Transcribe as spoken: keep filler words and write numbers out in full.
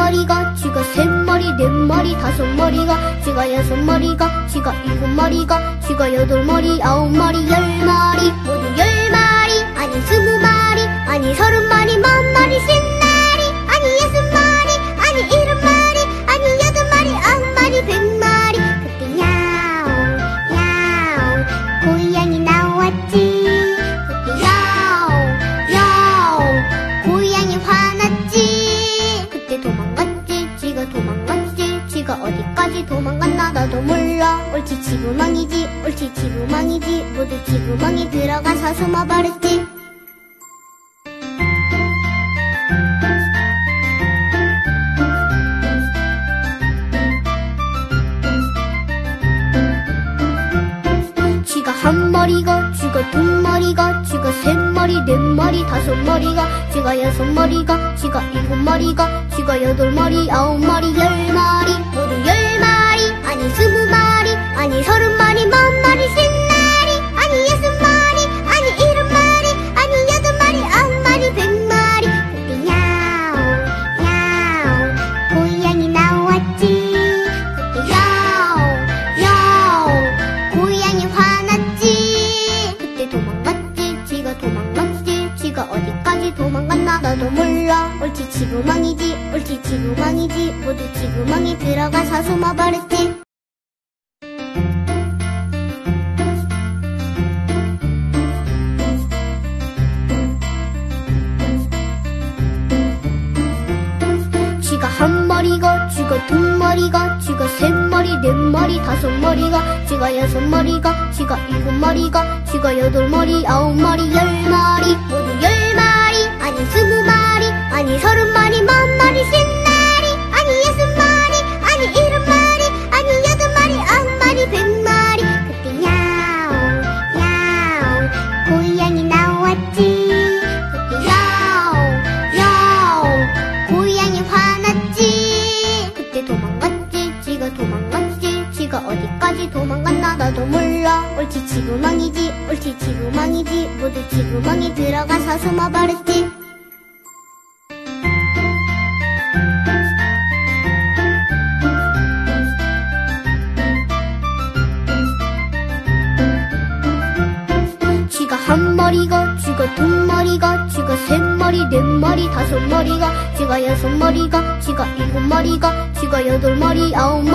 머리가 쥐가 세 머리 네 머리 다섯 머리가 쥐가 여섯 머리가 쥐가 일곱 머리가 쥐가 여덟 머리 아홉 머리 열 머리 모두 열 마리 아니 스무 마리 아니 서른 마리 만 마리 십 마리 아니 여섯 마리 아니 일곱 마리 아니 여덟 마리 아홉 마리 백 마리 그때 야옹 야옹 고양이 나왔지 그때 야옹 야옹 고양이 화났지 그때 도망갔지 쥐가 도망갔지 쥐가 어디까지 도망갔나 나도 몰라 옳지 지구망이지 옳지 지구망이지 모두 지구망에 들어가서 숨어버렸지 쥐가 한 머리가 쥐가 두 머리가 쥐가 세 머리 네 머리 다섯 머리가 쥐가 여섯 머리가 쥐가 일곱 머리가 쥐가 여덟 머리 아홉 머리 열 마리 모두 열 마리 아니 스무 마리 아니 서른 마리 만 마리 십 마리 아니 여섯 마리 아니 일곱 마리 아니 여덟 마리 아홉 마리 백 마리 그때 야옹 야옹 고양이 나왔지 그때 야옹 야옹 고양이 화났지 그때 도망갔지 쥐가 도망갔지 쥐가 어디까지 도망갔나 나도 몰라 옳지 지구망이지 옳지 지구망이지 모두 지구망에 들어가서 숨어버렸지 쥐가 한 머리가 쥐가 두 머리가 쥐가 세 머리 네 머리 다섯 머리가 쥐가 여섯 머리가 쥐가 일곱 머리가 쥐가 여덟 머리 아홉 머리 열 마리 모두 열 마리 아니 스무 마리 아니 서른 마리 만 마리 십 마리 아니 여섯 마리 아니 일곱 마리 아니 여덟 마리 아홉 마리 백 마리 그때 야옹 야옹 고양이 나왔지 그때 야옹 야옹 고양이 화났지 그때 도망갔지 쥐가 도망갔지 쥐가 어디까지 도망갔나 나도 몰라 옳지 지구망이지 옳지 지구망이지 모두 지구망에 들어가서 숨어버렸지 쥐가 한 머리가 쥐가 두 머리가 쥐가 세 머리 네 머리 다섯 머리가 쥐가 여섯 머리가 쥐가 일곱 머리가 쥐가 여덟 머리 아홉